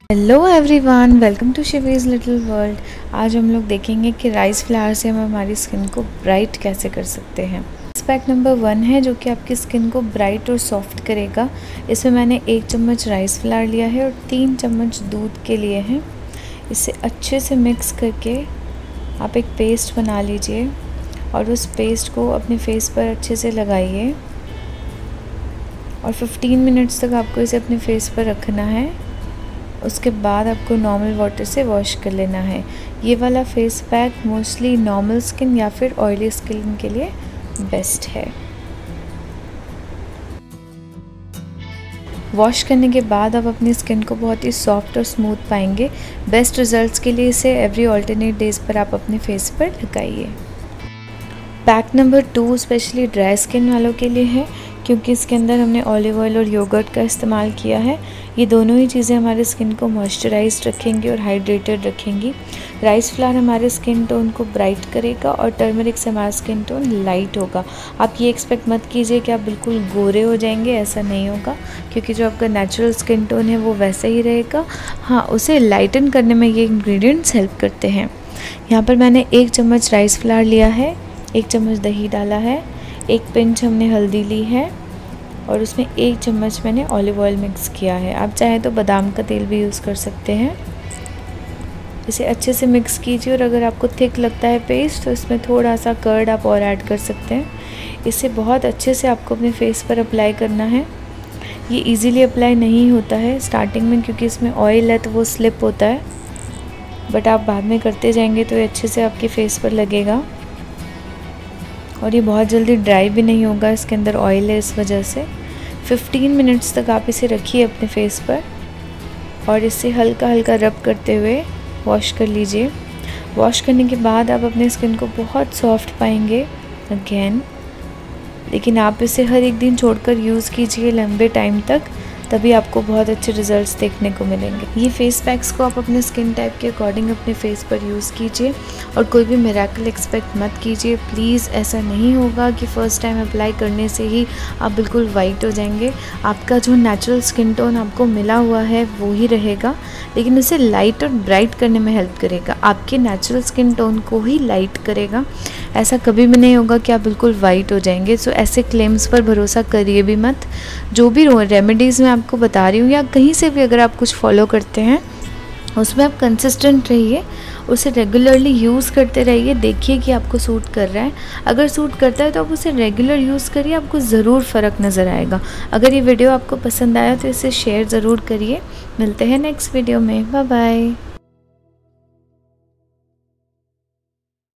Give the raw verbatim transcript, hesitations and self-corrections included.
Hello everyone, welcome to Shivi's little world. आज हम लोग देखेंगे कि राइस फ्लावर से हम हमारी स्किन को ब्राइट कैसे कर सकते हैं। एस्पेक्ट नंबर वन है जो कि आपकी स्किन को ब्राइट और सॉफ्ट करेगा। इसमें मैंने एक चम्मच राइस फ्लावर लिया है और तीन चम्मच दूध के लिए हैं। इसे अच्छे से मिक्स करके आप एक पेस्ट बना लीजिए और उस पेस्ट को अपने फेस पर अच्छे से लगाइए और फिफ्टीन मिनट्स तक आपको इसे अपने फेस पर रखना है। उसके बाद आपको नॉर्मल वाटर से वॉश कर लेना है। ये वाला face pack mostly normal skin या फिर ऑयली स्किन के लिए बेस्ट है। वॉश करने के बाद आप अपनी स्किन को बहुत ही सॉफ्ट और स्मूथ पाएंगे। बेस्ट रिजल्ट्स के लिए इसे एवरी ऑल्टरनेट डेज़ पर आप अपने फेस पर लगाइए। Pack number two specially dry skin वालों के लिए है, क्योंकि इसके अंदर हमने ऑलिव ऑयल और योगर्ट का इस्तेमाल किया है। ये दोनों ही चीज़ें हमारे स्किन को मॉइस्चराइज्ड रखेंगी और हाइड्रेटेड रखेंगी। राइस फ्लावर हमारे स्किन टोन को ब्राइट करेगा और टर्मरिक से हमारा स्किन टोन लाइट होगा। आप ये एक्सपेक्ट मत कीजिए कि आप बिल्कुल गोरे हो जाएंगे, ऐसा नहीं होगा, क्योंकि जो आपका नेचुरल स्किन टोन है वो वैसा ही रहेगा। हाँ, उसे लाइटन करने में ये इंग्रेडिएंट्स हेल्प करते हैं। यहाँ पर मैंने एक चम्मच राइस फ्लावर लिया है, एक चम्मच दही डाला है, एक पिंच हमने हल्दी ली है और उसमें एक चम्मच मैंने ऑलिव ऑयल मिक्स किया है। आप चाहें तो बादाम का तेल भी यूज़ कर सकते हैं। इसे अच्छे से मिक्स कीजिए और अगर आपको थिक लगता है पेस्ट तो इसमें थोड़ा सा कर्ड आप और ऐड कर सकते हैं। इसे बहुत अच्छे से आपको अपने फेस पर अप्लाई करना है। ये इजीली अप्लाई नहीं होता है स्टार्टिंग में, क्योंकि इसमें ऑयल है तो वो स्लिप होता है, बट आप बाद में करते जाएंगे तो ये अच्छे से आपके फेस पर लगेगा और ये बहुत जल्दी ड्राई भी नहीं होगा। इसके अंदर ऑयल है, इस वजह से फिफ्टीन मिनट्स तक आप इसे रखिए अपने फेस पर और इसे हल्का हल्का रब करते हुए वॉश कर लीजिए। वॉश करने के बाद आप अपने स्किन को बहुत सॉफ्ट पाएंगे अगेन, लेकिन आप इसे हर एक दिन छोड़कर यूज़ कीजिए लंबे टाइम तक, तभी आपको बहुत अच्छे रिजल्ट्स देखने को मिलेंगे। ये फेस पैक्स को आप अपने स्किन टाइप के अकॉर्डिंग अपने फेस पर यूज़ कीजिए और कोई भी मिरेकल एक्सपेक्ट मत कीजिए प्लीज़। ऐसा नहीं होगा कि फ़र्स्ट टाइम अप्लाई करने से ही आप बिल्कुल वाइट हो जाएंगे। आपका जो नेचुरल स्किन टोन आपको मिला हुआ है वो ही रहेगा, लेकिन उसे लाइट और ब्राइट करने में हेल्प करेगा। आपके नेचुरल स्किन टोन को ही लाइट करेगा। ऐसा कभी भी नहीं होगा कि आप बिल्कुल वाइट हो जाएंगे। सो ऐसे क्लेम्स पर भरोसा करिए भी मत। जो भी रेमेडीज़ मैं आपको बता रही हूँ या कहीं से भी अगर आप कुछ फॉलो करते हैं उसमें आप कंसिस्टेंट रहिए, उसे रेगुलरली यूज़ करते रहिए, देखिए कि आपको सूट कर रहा है। अगर सूट करता है तो आप उसे रेगुलर यूज़ करिए, आपको ज़रूर फ़र्क नज़र आएगा। अगर ये वीडियो आपको पसंद आया तो इसे शेयर ज़रूर करिए। मिलते हैं नेक्स्ट वीडियो में। Bye bye.